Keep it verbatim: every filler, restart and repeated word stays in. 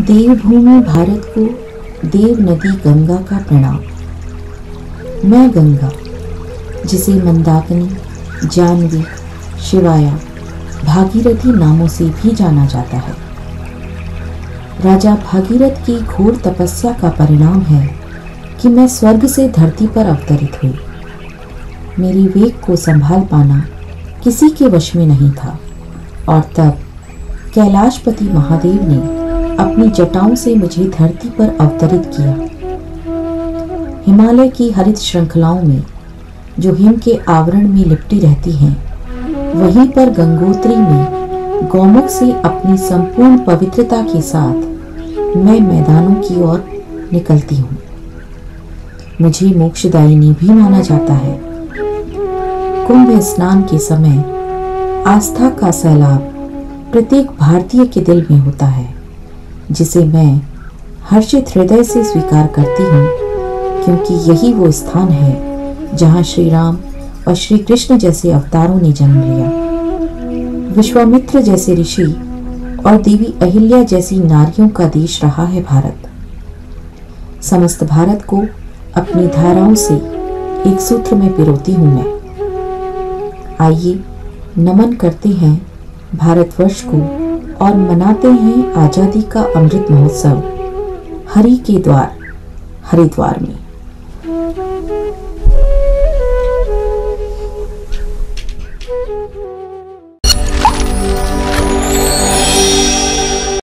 देवभूमि भारत को देव नदी गंगा का प्रणाम। मैं गंगा, जिसे मंदाकिनी, जानवी, शिवाया, भागीरथी नामों से भी जाना जाता है, राजा भागीरथ की घोर तपस्या का परिणाम है कि मैं स्वर्ग से धरती पर अवतरित हुई। मेरी वेग को संभाल पाना किसी के वश में नहीं था और तब कैलाशपति महादेव ने अपनी जटाओं से मुझे धरती पर अवतरित किया। हिमालय की हरित श्रृंखलाओं में जो हिम के आवरण में लिपटी रहती हैं, वहीं पर गंगोत्री में गौमुख से अपनी संपूर्ण पवित्रता के साथ मैं मैदानों की ओर निकलती हूँ। मुझे मोक्षदायिनी भी माना जाता है। कुंभ स्नान के समय आस्था का सैलाब प्रत्येक भारतीय के दिल में होता है, जिसे मैं हर्षित हृदय से स्वीकार करती हूँ, क्योंकि यही वो स्थान है जहाँ श्री राम और श्री कृष्ण जैसे अवतारों ने जन्म लिया। विश्वामित्र जैसे ऋषि और देवी अहिल्या जैसी नारियों का देश रहा है भारत। समस्त भारत को अपनी धाराओं से एक सूत्र में पिरोती हूँ मैं। आइए नमन करते हैं भारतवर्ष को और मनाते हैं आजादी का अमृत महोत्सव हरि के द्वार हरिद्वार में।